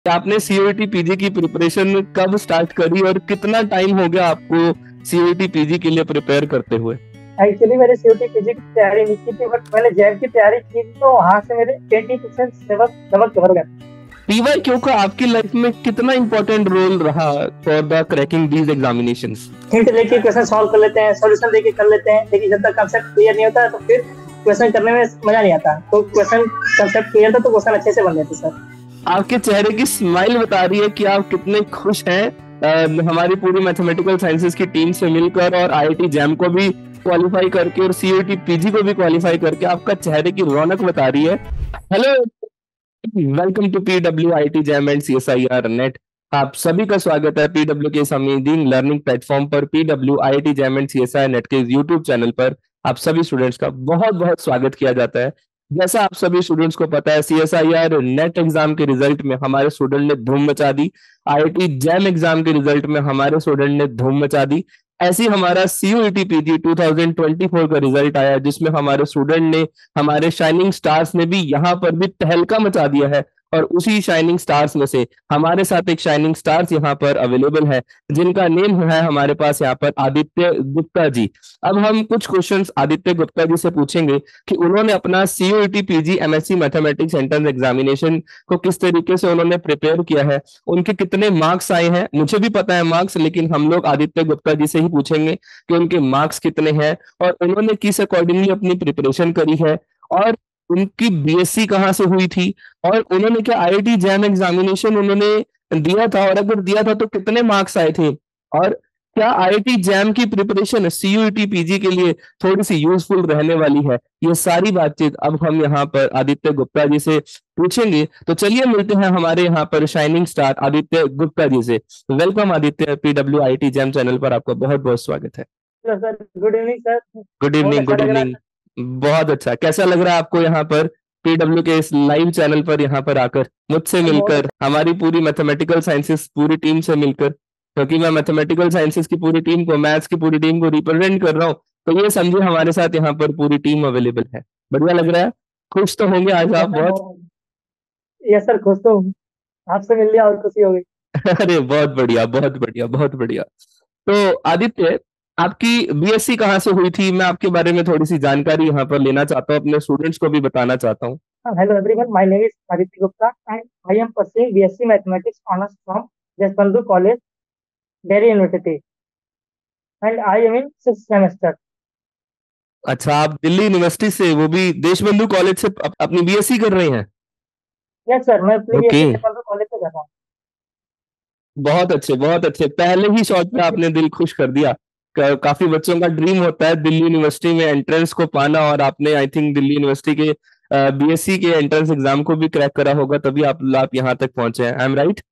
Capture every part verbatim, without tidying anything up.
आपने CUET PG की preparation कब स्टार्ट करी और कितना टाइम हो गया आपको सीयूईटी पीजी के लिए प्रिपेयर करते हुए? एक्चुअली मैंने सीयूटी पीजी की तैयारी नहीं की थी, बट मैंने जैम की तैयारी की थी, तो वहां से मेरे twenty percent syllabus syllabus cover हो गया। पीवाईक्यू का आपकी लाइफ में कितना इंपॉर्टेंट रोल रहा for the cracking these examinations? Hint लेके क्वेश्चन सॉल्व कर लेते हैं, सॉल्यूशन देके कर लेते हैं, लेकिन जब तक कंसेप्ट क्लियर नहीं होता तो फिर क्वेश्चन करने में मजा नहीं आता। तो क्वेश्चन कंसेप्ट क्लियर था तो क्वेश्चन अच्छे से बन जाते सर। आपके चेहरे की स्माइल बता रही है कि आप कितने खुश हैं अ, हमारी पूरी मैथमेटिकल साइंसेस की टीम से मिलकर और आईआईटी जैम को भी क्वालिफाई करके और सीयूईटी पीजी को भी क्वालिफाई करके। आपका चेहरे की रौनक बता रही है। Hello, welcome to PW IIT JAM and CSIR NET. आप सभी का स्वागत है पीडब्ल्यू के इस अमेजिंग लर्निंग प्लेटफॉर्म पर, PW IIT JAM and CSIR NET के यूट्यूब चैनल पर आप सभी स्टूडेंट्स का बहुत बहुत स्वागत किया जाता है। जैसा आप सभी स्टूडेंट्स को पता है, सीएसआईआर नेट एग्जाम के रिजल्ट में हमारे स्टूडेंट ने धूम मचा दी, आईआईटी जैम एग्जाम के रिजल्ट में हमारे स्टूडेंट ने धूम मचा दी। ऐसी हमारा CUET PG two thousand twenty four का रिजल्ट आया, जिसमें हमारे स्टूडेंट ने, हमारे शाइनिंग स्टार्स ने भी यहाँ पर भी तहलका मचा दिया है। और उसी शाइनिंग स्टार्स में से हमारे साथ एक शाइनिंग स्टार्स यहाँ पर अवेलेबल है, जिनका नेम है हमारे पास यहाँ पर आदित्य गुप्ता जी। अब हम कुछ क्वेश्चंस आदित्य गुप्ता जी से पूछेंगे कि उन्होंने अपना CUET PG MSc mathematics entrance examination को किस तरीके से उन्होंने प्रिपेयर किया है, उनके कितने मार्क्स आए हैं। मुझे भी पता है मार्क्स, लेकिन हम लोग आदित्य गुप्ता जी से ही पूछेंगे कि उनके मार्क्स कितने हैं और उन्होंने किस अकॉर्डिंगली अपनी प्रिपरेशन करी है, और उनकी बीएससी कहाँ से हुई थी, और उन्होंने क्या आईआईटी जैम एग्जामिनेशन उन्होंने दिया था, और अगर दिया था तो कितने मार्क्स आए थे, और क्या आईआईटी जैम की प्रिपरेशन सीयूईटी पीजी के लिए थोड़ी सी यूजफुल रहने वाली है। ये सारी बातचीत अब हम यहाँ पर आदित्य गुप्ता जी से पूछेंगे। तो चलिए मिलते हैं हमारे यहाँ पर शाइनिंग स्टार आदित्य गुप्ता जी से। Welcome Aditya, PW IIT JAM channel पर आपका बहुत बहुत स्वागत है। Hello sir, good evening sir. Good बहुत इवनिंग, अच्छा गुड लग रहा इवनिंग। बहुत अच्छा, कैसा लग रहा है आपको यहाँ पर पीडब्ल्यू के इस लाइव चैनल पर यहाँ पर आकर, मुझसे है बहुत मिलकर, अच्छा। हमारी पूरी मैथमेटिकल साइंसेस पूरी टीम से मिलकर? क्योंकि मैं मैथमेटिकल साइंसेस की पूरी टीम को, मैथ्स की पूरी टीम को रिप्रेजेंट कर रहा हूँ, तो ये समझिए हमारे साथ यहाँ पर पूरी टीम अवेलेबल है। बढ़िया लग रहा है? खुश तो होंगे आज आप यस सर, बहुत? बहुत। यस सर, खुश तो हूँ। आपसे मिल लिया और खुशी हो गई। अरे बहुत बढ़िया, बहुत बढ़िया, बहुत बढ़िया। तो आदित्य, आपकी बीएससी कहाँ से हुई थी? मैं आपके बारे में थोड़ी सी जानकारी यहाँ पर लेना चाहता हूँ, अपने स्टूडेंट्स को भी बताना चाहता हूँ। Hello everyone, my name is Aditya Gupta and I am pursuing BSc mathematics honours from Jaswant college, Delhi university, and I am in six semester. अच्छा, आप दिल्ली यूनिवर्सिटी से, वो भी देशबंधु कॉलेज से अप, अपनी बीएससी कर रहे हैं? यस सर, मैं अपनी ओके, बीएससी जसवंत कॉलेज से कर रहा हूँ। बहुत अच्छे, बहुत अच्छे। पहले ही शॉट में आपने दिल खुश कर दिया। का, काफी बच्चों का ड्रीम होता है दिल्ली यूनिवर्सिटी में एंट्रेंस को पाना, और आपने आई थिंक दिल्ली यूनिवर्सिटी के बीएससी के एंट्रेंस एग्जाम को भी क्रैक करा होगा, तभी आप आप यहाँ तक पहुंचे हैं। I am right?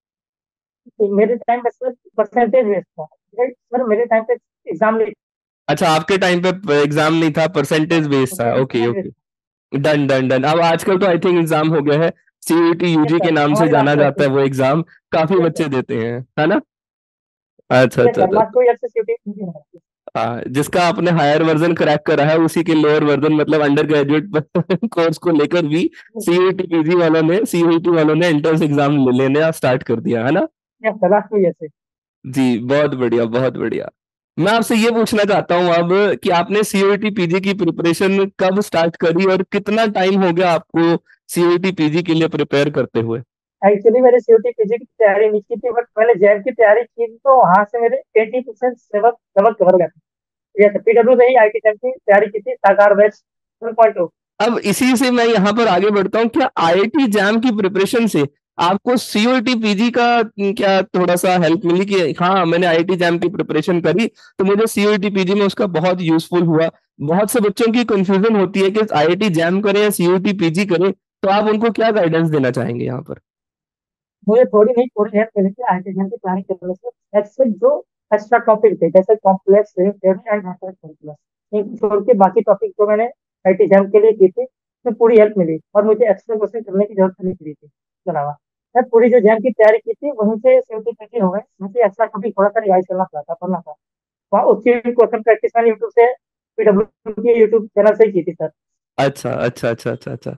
मेरे टाइम पे सर परसेंटेज बेस्ड था। राइट सर, मेरे टाइम पे एग्जाम नहीं अच्छा, आपके टाइम पे एग्जाम नहीं था, था, परसेंटेज बेस्ड था। Okay percentage based okay, done done done. अब आजकल तो आई थिंक एग्जाम हो गया है, सीयूईटी था। यस यूजी के सर, नाम से हमारे जाना लास्ट ईयर जाता से। है वो एग्जाम। काफी यस बच्चे सर। देते हैं, है ना? अच्छा यस अच्छा सर, अच्छा। लास्ट टू ईयर से सीयूटी। हाँ, जिसका आपने हायर वर्जन क्रैक करा है, उसी के लोअर वर्जन मतलब अंडर ग्रेजुएट कोर्स को लेकर भी सीयूईटी पीजी वालों ने, सीयूईटी वालों ने एंट्रेंस एग्जाम लेने स्टार्ट कर दिया, है ना? Yes sir, last two year से। जी, बहुत बढ़िया, बहुत बढ़िया। मैं आपसे ये पूछना चाहता हूँ अब कि आपने सीयूईटी पीजी की प्रिपरेशन कब स्टार्ट करी और कितना टाइम हो गया आपको सीयूईटी पीजी के लिए प्रिपेयर करते हुए? एक्चुअली मैंने सीयूटी पीजी की तैयारी नहीं की थी, बट मैंने जैम की तैयारी की थी, तो वहां से मेरे eighty percent syllabus syllabus cover हो गया था। यस, पीडब्ल्यू से ही आईटी जैम की तैयारी की थी, साकार बैच वन पॉइंट टू। अब इसी से मैं यहाँ पर आगे बढ़ता हूँ, क्या आईआईटी जैम की प्रिपरेशन से आपको सीयूईटी पीजी का न, क्या थोड़ा सा हेल्प मिली कि हाँ मैंने आईआईटी जैम की प्रिपरेशन करी तो मुझे सीयूईटी पीजी में उसका बहुत यूजफुल हुआ? बहुत से बच्चों की कंफ्यूजन होती है कि आईआईटी जैम करें या सीयूईटी पीजी करें, तो आप उनको क्या गाइडेंस देना चाहेंगे यहाँ पर? मुझे थोड़ी नहीं थोड़ी हेल्प मिली थी आईटी जैम की तैयारी करने से। एक्सेप्ट जो एक्स्ट्रा टॉपिक थे, जैसे complex theory and method calculus, इन छोड़ के बाकी टॉपिक जो मैंने आईटी जैम के लिए की थी, उसमें पूरी हेल्प मिली और मुझे एक्स्ट्रा क्वेश्चन करने की जरूरत नहीं पड़ी थी। इसके अलावा मैं पूरी जो जैम की तैयारी की थी वहीं से सीयूटी पीजी हो गए। मुझे एक्स्ट्रा टॉपिक थोड़ा सा रिवाइज करना पड़ा था, पढ़ना था। वहाँ उसकी क्वेश्चन प्रैक्टिस मैंने यूट्यूब से, पीडब्ल्यू के यूट्यूब चैनल से ही की थी सर। अच्छा अच्छा अच्छा अच्छा अच्छा।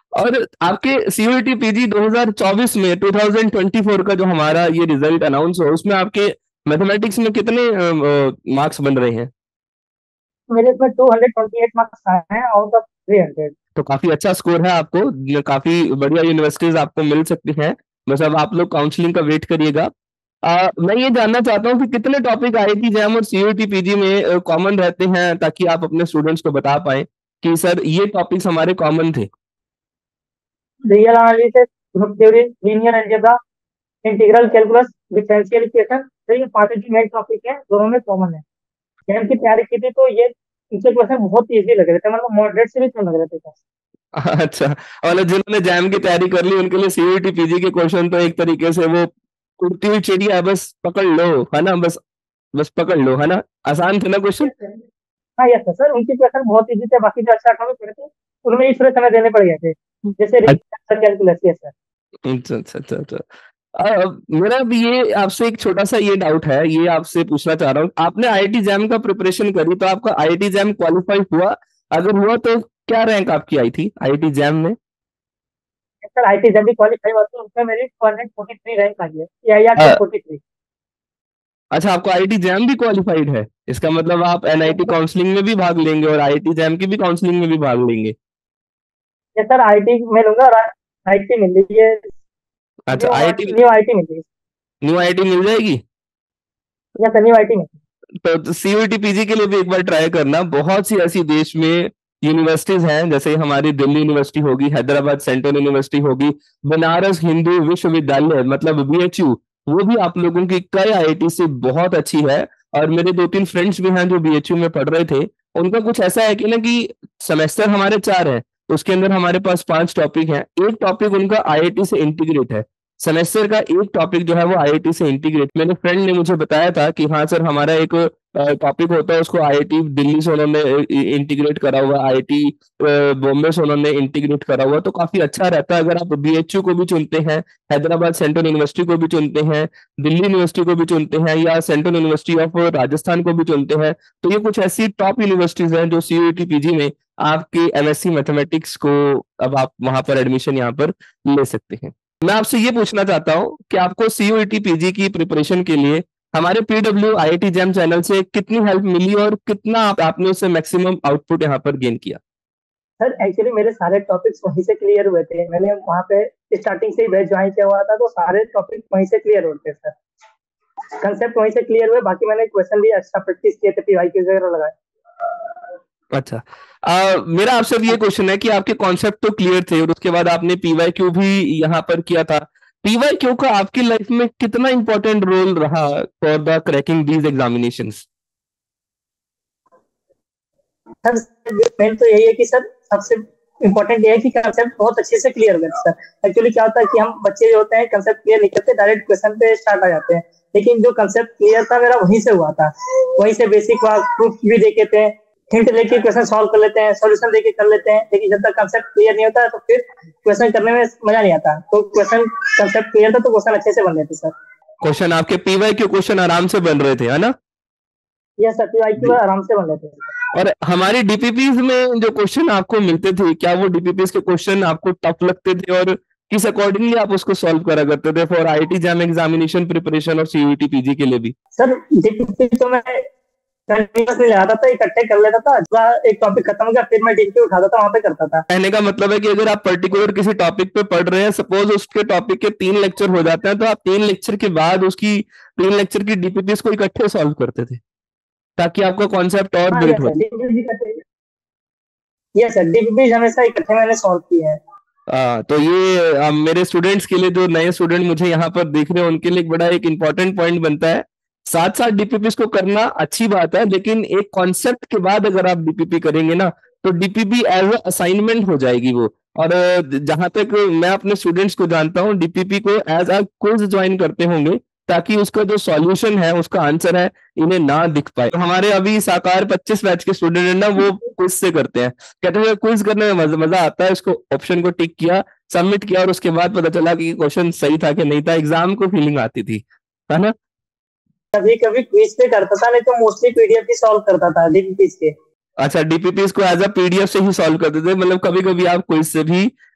और आपके सीयूईटी पीजी दो हज़ार चौबीस में दो हज़ार चौबीस का जो हमारा ये रिजल्ट अनाउंस हुआ, उसमें आपके मैथमेटिक्स में कितने मार्क्स बन रहे हैं? मेरे इसमें two hundred twenty eight marks आए हैं आउट ऑफ थ्री हंड्रेड। तो काफी अच्छा स्कोर है आपको, ये काफी बढ़िया यूनिवर्सिटीज आपको मिल सकती हैं। बस अब आप लोग काउंसलिंग का वेट करिएगा। आ, मैं ये जानना चाहता हूँ कि कितने टॉपिक आईआईटी जैम और सीयूईटी पीजी में कॉमन रहते हैं, ताकि आप अपने स्टूडेंट्स को बता पाए कि सर ये टॉपिक्स हमारे कॉमन थे। Real analysis, group theory, linear algebra, integral calculus, differential equation, तो ये पांचों जो मेन टॉपिक है दोनों में कॉमन है। जैम की तैयारी की थी तो ये इनके क्वेश्चन बहुत इजी लग रहे थे, मतलब मॉडरेट से भी कम लग रहे थे। अच्छा, और जिन्होंने जैम की तैयारी कर ली उनके लिए सीयूईटी पीजी के क्वेश्चन तो एक तरीके से वो उड़ती हुई चिड़िया है, बस पकड़ लो, है ना, बस बस पकड़ लो, है ना। आसान थे ना क्वेश्चन? हाँ यस सर, उनके क्वेश्चन बहुत इजी थे, बाकी जो अच्छा काम पड़े थे उनमें ही थोड़े समय देने पड़ गए थे, जैसे कैलकुलस। Yes sir. अच्छा अच्छा अच्छा अच्छा। अ, मेरा भी ये आपसे एक छोटा सा ये डाउट है, ये आपसे पूछना चाह रहा हूँ, आपने आईआईटी जैम का प्रिपरेशन करी तो आपका आईआईटी जैम क्वालिफाई हुआ? अगर हुआ तो क्या रैंक आपकी आई थी आईआईटी जैम में? सर आई टी जब भी क्वालिफाई हुआ तो उसमें मेरी two hundred forty three rank आई है, या या टू अ, फोर्टी थ्री। अच्छा, आपको आईआईटी जैम भी क्वालिफाइड है, इसका मतलब आप एनआईटी काउंसलिंग में भी भाग लेंगे और आईआईटी जैम की भी काउंसलिंग में भी भाग लेंगे। यस सर, आई टी में लूंगा और आई टी मिल रही है, अच्छा, new IIT new I T मिल रही है। न्यू आईआईटी मिल जाएगी? Yes sir, new I T मिल रही तो सीयूईटी पीजी के लिए भी एक बार ट्राई करना। बहुत सी ऐसी देश में यूनिवर्सिटीज हैं, जैसे हमारी दिल्ली यूनिवर्सिटी होगी, हैदराबाद सेंट्रल यूनिवर्सिटी होगी, बनारस हिंदू विश्वविद्यालय मतलब बीएचयू, वो भी आप लोगों की कई आईआईटी से बहुत अच्छी है। और मेरे दो तीन फ्रेंड्स भी हैं जो बीएचयू में पढ़ रहे थे, उनका कुछ ऐसा है कि ना कि सेमेस्टर हमारे चार है, उसके अंदर हमारे पास पांच टॉपिक हैं, एक टॉपिक उनका आईआईटी से इंटीग्रेट है। सेमेस्टर का एक टॉपिक जो है वो आईआईटी से इंटीग्रेट। मेरे फ्रेंड ने मुझे बताया था कि हाँ सर, हमारा एक टॉपिक होता है, उसको आईआईटी दिल्ली से उन्होंने इंटीग्रेट करा हुआ, आईआईटी बॉम्बे से उन्होंने इंटीग्रेट करा हुआ, तो काफी अच्छा रहता है। अगर आप बीएचयू को भी चुनते हैं, हैदराबाद सेंट्रल यूनिवर्सिटी को भी चुनते हैं, दिल्ली यूनिवर्सिटी को भी चुनते हैं, या सेंट्रल यूनिवर्सिटी ऑफ राजस्थान को भी चुनते हैं, तो ये कुछ ऐसी टॉप यूनिवर्सिटीज हैं जो सीयूईटी पीजी में आपके एमएससी मैथमेटिक्स को अब आप वहां पर एडमिशन यहाँ पर ले सकते हैं। मैं आपसे ये पूछना चाहता हूँ कि आपको सीयूईटी पीजी की प्रिपरेशन के लिए हमारे पीडब्ल्यू आईआईटी जैम चैनल से कितनी हेल्प मिली और कितना आप, आपने उससे मैक्सिमम आउटपुट यहाँ पर गेन किया? सर एक्चुअली मेरे सारे टॉपिक्स वहीं से क्लियर हुए थे, मैंने वहाँ पे स्टार्टिंग से ही बैच ज्वाइन किया हुआ था, तो सारे टॉपिक वहीं से क्लियर होते सर, कंसेप्ट वहीं से क्लियर हुए, बाकी मैंने क्वेश्चन भी एक्स्ट्रा प्रैक्टिस किए थे, पीवाई क्यूज वगैरह लगाए। अच्छा, आ, मेरा आपसे भी ये क्वेश्चन है कि आपके कॉन्सेप्ट तो क्लियर थे और उसके बाद आपने पीवाई क्यू भी यहाँ पर किया था। पीवाई क्यू का आपकी लाइफ में कितना इंपॉर्टेंट रोल रहा for the cracking these examinations? Sir main तो यही है कि सर सबसे इम्पोर्टेंट ये है कि कंसेप्ट बहुत अच्छे से क्लियर हो गए सर। एक्चुअली क्या होता है कि हम बच्चे जो होते हैं कंसेप्ट क्लियर नहीं करते, डायरेक्ट क्वेश्चन पे स्टार्ट आ जाते हैं, लेकिन जो कंसेप्ट क्लियर था मेरा वहीं से हुआ था, वहीं से बेसिक प्रूफ भी देखे थे, हिंट लेके क्वेश्चन सॉल्व कर लेते हैं, सॉल्यूशन देके कर लेते हैं, लेकिन जब तक कंसेप्ट क्लियर नहीं होता है तो फिर क्वेश्चन करने में मजा नहीं आता। तो क्वेश्चन कंसेप्ट क्लियर था तो क्वेश्चन अच्छे से बन रहे थे सर। क्वेश्चन आपके पीवाई क्यू क्वेश्चन आराम से बन रहे थे, है ना? यह सर, पीवाई क्यू आराम से बन रहे थे। और हमारी डीपीपीज में जो क्वेश्चन आपको मिलते थे, क्या वो डीपीपीज के क्वेश्चन आपको टफ लगते थे और किस अकॉर्डिंगली आप उसको सॉल्व करा करते थे for IIT JAM examination preparation और सीयूईटी पीजी के लिए भी? सर डीपीपी तो मैं कंटिन्यूअसली लगाता था, इकट्ठे कर लेता था, जब एक टॉपिक खत्म हो गया फिर मैं डीपीपी उठाता था, वहां पे करता था। कहने का मतलब है कि अगर आप पर्टिकुलर किसी टॉपिक पे पढ़ रहे हैं, सपोज उसके टॉपिक के तीन लेक्चर हो जाते हैं, तो आप तीन लेक्चर के बाद उसकी तीन लेक्चर की डीपीपीज को इकट्ठे सॉल्व करते थे ताकि आपका कॉन्सेप्ट और हाँ बिल्ड यस हो। सर, डीपीपी इकट्ठे, यस सर डीपीपी हमेशा इकट्ठे मैंने सॉल्व किए हैं। आ, तो ये आ, मेरे स्टूडेंट्स के लिए, जो नए स्टूडेंट मुझे यहाँ पर देख रहे हैं, उनके लिए एक बड़ा एक इंपॉर्टेंट पॉइंट बनता है। साथ साथ डीपीपी को करना अच्छी बात है, लेकिन एक कॉन्सेप्ट के बाद अगर आप डीपीपी करेंगे ना, तो डीपीपी एज अ असाइनमेंट हो जाएगी वो। और जहां तक मैं अपने स्टूडेंट्स को जानता हूँ, डीपीपी को एज अ क्विज ज्वाइन करते होंगे, ताकि उसका जो सॉल्यूशन है, उसका आंसर है, इन्हें ना दिख पाए। तो हमारे अभी साकार पच्चीस बैच के स्टूडेंट है ना, वो क्विज से करते हैं, कहते हैं क्विज करने में मजा मजा आता है। उसको ऑप्शन को टिक किया, सबमिट किया, और उसके बाद पता चला कि क्वेश्चन सही था कि नहीं था, एग्जाम को फीलिंग आती थी, है ना? कभी कभी क्विज पे करता था, नहीं तो मोस्टली पीडीएफ ही सॉल्व करता था डीपीपी के। अच्छा, डीपीपी को एज अ पीडीएफ से ही सॉल्व करते थे, मतलब कभी कभी आप क्विज से भी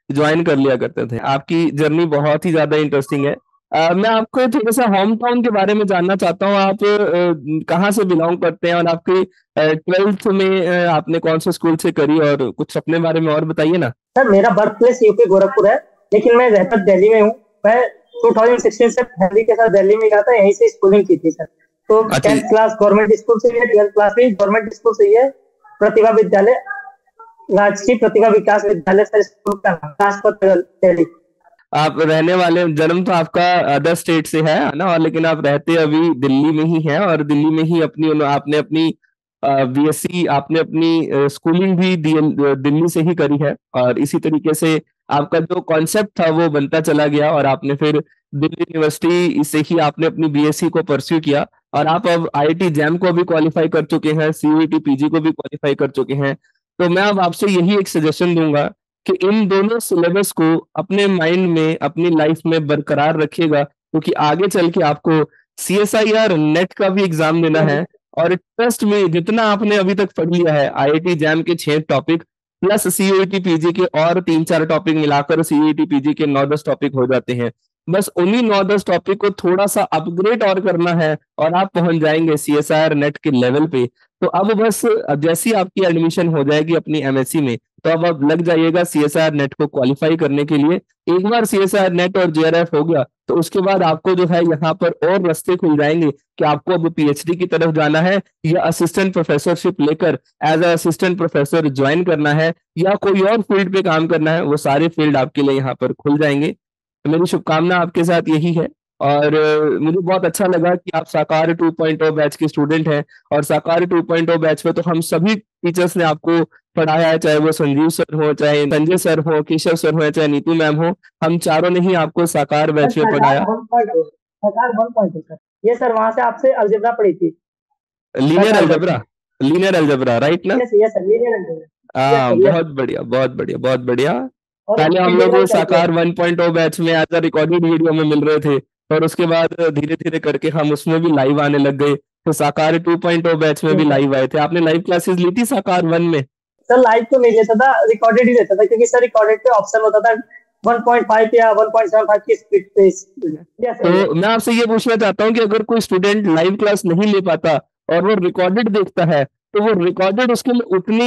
ज्वाइन कर लिया करते थे। आपकी जर्नी बहुत ही ज्यादा इंटरेस्टिंग है। अ, मैं आपको थोड़ा सा होम टाउन के बारे में जानना चाहता हूँ। आप अ, कहाँ से बिलोंग करते हैं और आपकी ट्वेल्थ में अ, आपने कौन से स्कूल से करी, और कुछ अपने बारे में और बताइए ना। सर मेरा बर्थ प्लेस यूपी गोरखपुर है, लेकिन मैं रहता दिल्ली में हूँ। मैं दो हज़ार सोलह से फैमिली के साथ दिल्ली में गया था, यहीं से स्कूलिंग की थी सर। तो अच्छा। टेंथ क्लास गवर्नमेंट स्कूल से ही है, ट्वेल्थ क्लास भी गवर्नमेंट स्कूल से ही है। प्रतिभा विद्यालय, राजकीय प्रतिभा विकास विद्यालय सर स्कूल का नाम, लाजपत दिल्ली। आप रहने वाले, जन्म तो आपका अदर स्टेट से है है ना, और लेकिन आप रहते अभी दिल्ली में ही हैं, और दिल्ली में ही अपनी आपने अपनी बीएससी, आपने अपनी स्कूलिंग भी दी- दिल्ली से ही करी है। और इसी तरीके से आपका जो कॉन्सेप्ट था वो बनता चला गया, और आपने फिर दिल्ली यूनिवर्सिटी से ही आपने अपनी बीएससी को परस्यू किया, और आप अब आईआईटी जैम को भी क्वालिफाई कर चुके हैं, सीयूईटी पीजी को भी क्वालिफाई कर चुके हैं। तो मैं अब आपसे यही एक सजेशन दूंगा कि इन दोनों सिलेबस को अपने माइंड में, अपनी लाइफ में बरकरार रखिएगा, क्योंकि आगे चल के आपको सीएसआईआर नेट का भी एग्जाम देना है। और ट्रस्ट में जितना आपने अभी तक पढ़ लिया है, आईआईटी जैम के छह टॉपिक प्लस सीयूईटी पीजी के और तीन चार टॉपिक मिलाकर सीयूईटी पीजी के नौ दस टॉपिक हो जाते हैं। बस उन्हीं नौ दस टॉपिक को थोड़ा सा अपग्रेड और करना है, और आप पहुंच जाएंगे सीएसआईआर नेट के लेवल पे। तो अब बस जैसी आपकी एडमिशन हो जाएगी अपनी एमएससी में, तो अब आप लग जाइएगा सीएसआईआर नेट को क्वालिफाई करने के लिए। एक बार सीएसआईआर नेट और जेआरएफ हो गया, तो उसके बाद आपको जो है यहाँ पर और रास्ते खुल जाएंगे कि आपको अब पीएचडी की तरफ जाना है, या असिस्टेंट प्रोफेसरशिप लेकर एज असिस्टेंट प्रोफेसर ज्वाइन करना है, या कोई और फील्ड पे काम करना है। वो सारे फील्ड आपके लिए यहाँ पर खुल जाएंगे। तो मेरी शुभकामना आपके साथ यही है। और अ, मुझे बहुत अच्छा लगा कि आप Saakaar two point O batch के स्टूडेंट हैं, और साकार टू पॉइंट ओ बैच में तो हम सभी टीचर्स ने आपको पढ़ाया है, चाहे वो संजीव सर हो, चाहे संजय सर हो, केशव सर हो, चाहे नीतू मैम हो। हम चारों ने ही आपको साकार सर बैच में सरकार पढ़ाया। वन पॉइंट हो, सरकार वन पॉइंट हो सर। ये सर वहां से आपसे अलजेब्रा पढ़ी थी लीनियर सरकार बैच अलजबरा, में। लीनियर अलजबरा, राइट ना? Yes yes sir, linear algebra, yes हाँ, सर यस। बहुत बढ़िया, बहुत बढ़िया, बहुत बढ़िया। और पहले हम लोग integral calculus. Saakaar one point O batch में एज अ रिकॉर्डेड वीडियो में मिल रहे थे, और उसके बाद धीरे धीरे करके हम उसमें भी लाइव आने लग गए। तो साकार टू पॉइंट ओ बैच में भी यस सर। लाइव आए थे। आपने लाइव क्लासेस ली थी साकार वन में? सर लाइव तो नहीं लेता था, रिकॉर्डेड ही लेता था, क्योंकि सर रिकॉर्डेड पे ऑप्शन होता था वन पॉइंट फाइव या वन पॉइंट सेवन फाइव की स्पीड पे। Yes sir yes. तो मैं आपसे ये पूछना चाहता हूँ कि अगर कोई स्टूडेंट लाइव क्लास नहीं ले पाता और वो रिकॉर्डेड देखता है, तो वो रिकॉर्डेड उसके लिए उतनी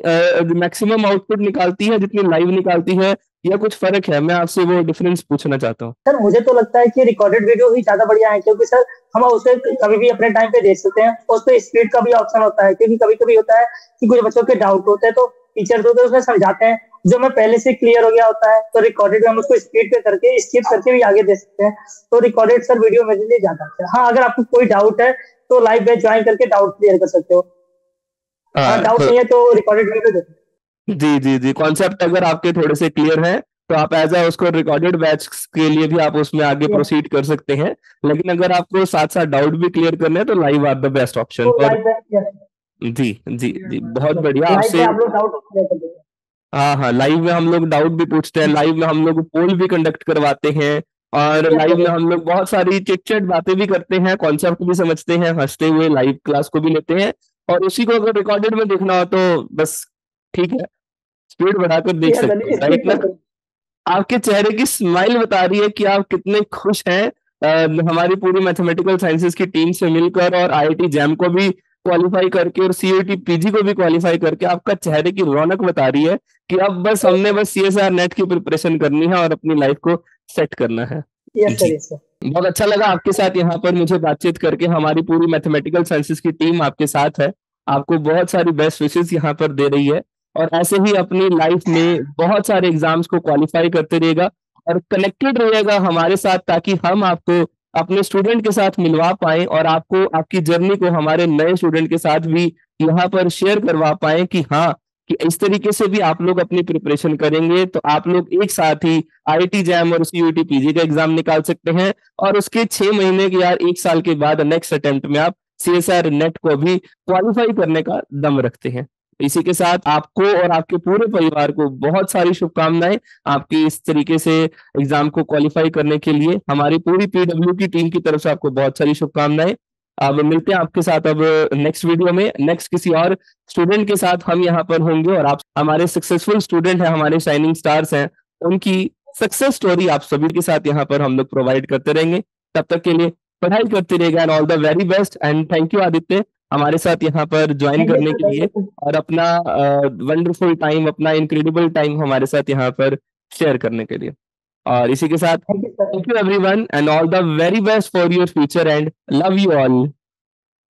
ही मैक्सिमम आउटपुट निकालती है जितनी लाइव निकालती है, या कुछ फर्क है? मैं आपसे वो डिफरेंस पूछना चाहता हूँ। सर मुझे तो लगता है कि रिकॉर्डेड वीडियो ही ज्यादा बढ़िया है, क्योंकि सर हम उसे कभी भी अपने टाइम पे देख सकते हैं। उस पर स्पीड का भी ऑप्शन होता है, क्योंकि कभी कभी होता है कि कुछ बच्चों के डाउट होते हैं, तो टीचर होते हैं उसमें समझाते हैं, जो मैं पहले से क्लियर हो गया होता है, तो रिकॉर्डेड में हम उसको स्पीड पे करके स्किप करके भी आगे दे सकते हैं। तो रिकॉर्डेड सर वीडियो मेरे लिए ज्यादा अच्छा है। हाँ, अगर आपको कोई डाउट है तो लाइव बैच ज्वाइन करके डाउट क्लियर कर सकते हो। हाँ, हाँ, डाउट तो नहीं है तो रिकॉर्डेड वीडियो देखो। जी जी जी, कॉन्सेप्ट अगर आपके थोड़े से क्लियर हैं, तो आप एज अ उसको रिकॉर्डेड बैच के लिए भी आप उसमें आगे Yes, प्रोसीड कर सकते हैं। लेकिन अगर आपको साथ साथ डाउट भी क्लियर करने हैं, तो live are the best option. तो और लाइव बैच, यस जी जी जी, बहुत बढ़िया लाइव आपसे। में आप लोग डाउट क्लियर कर देते हैं। हाँ हाँ, लाइव में हम लोग डाउट भी पूछते हैं, लाइव में हम लोग पोल भी कंडक्ट करवाते हैं, और यस लाइव सर में यस। हम लोग बहुत सारी चिट चैट बातें भी करते हैं, कॉन्सेप्ट भी समझते हैं हंसते हुए, लाइव क्लास को भी लेते हैं। और उसी को अगर रिकॉर्डेड में देखना हो तो बस ठीक है, स्पीड बढ़ाकर देख यस सकते सर, हैं, स्किप राइट ना? करते हैं। आपके चेहरे की स्माइल बता रही है कि आप कितने खुश हैं अ, हमारी पूरी मैथमेटिकल साइंसेज की टीम से मिलकर, और आईआईटी जैम को भी क्वालिफाई करके, और सीयूईटी पीजी को भी क्वालिफाई करके। आपका चेहरे की रौनक बता रही है कि अब बस हमने बस सीएसआर नेट की प्रिपरेशन करनी है और अपनी लाइफ को सेट करना है। यस सर जी, यस सर। बहुत अच्छा लगा आपके साथ यहाँ पर मुझे बातचीत करके। हमारी पूरी मैथमेटिकल साइंसेज की टीम आपके साथ है, आपको बहुत सारी बेस्ट विशेष यहाँ पर दे रही है, और ऐसे ही अपनी लाइफ में बहुत सारे एग्जाम्स को क्वालिफाई करते रहिएगा, और कनेक्टेड रहिएगा हमारे साथ, ताकि हम आपको अपने स्टूडेंट के साथ मिलवा पाए, और आपको आपकी जर्नी को हमारे नए स्टूडेंट के साथ भी यहाँ पर शेयर करवा पाए कि हाँ, कि इस तरीके से भी आप लोग अपनी प्रिपरेशन करेंगे तो आप लोग एक साथ ही आईआईटी जैम और सीयूईटी पीजी का एग्जाम निकाल सकते हैं, और उसके छह महीने के, यार एक साल के बाद नेक्स्ट अटेम्प्ट में आप सीएसआर नेट को भी क्वालिफाई करने का दम रखते हैं। इसी के साथ आपको और आपके पूरे परिवार को बहुत सारी शुभकामनाएं, आपकी इस तरीके से एग्जाम को क्वालिफाई करने के लिए। हमारी पूरी पीडब्ल्यू की टीम की तरफ से आपको बहुत सारी शुभकामनाएं। अब मिलते हैं आपके साथ अब नेक्स्ट वीडियो में, नेक्स्ट किसी और स्टूडेंट के साथ हम यहाँ पर होंगे, और आप हमारे सक्सेसफुल स्टूडेंट हैं, हमारे शाइनिंग स्टार्स हैं, उनकी सक्सेस स्टोरी आप सभी के साथ यहाँ पर हम लोग प्रोवाइड करते रहेंगे। तब तक के लिए पढ़ाई करते रहिएगा and all the very best and thank you Aditya हमारे साथ यहाँ पर ज्वाइन थैंक यू करने सर, के थैंक लिए यू। और अपना वंडरफुल टाइम, अपना इनक्रेडिबल टाइम हमारे साथ यहाँ पर शेयर करने के लिए। और इसी के साथ thank you sir. Thank you everyone and all the very best for your future and love you all.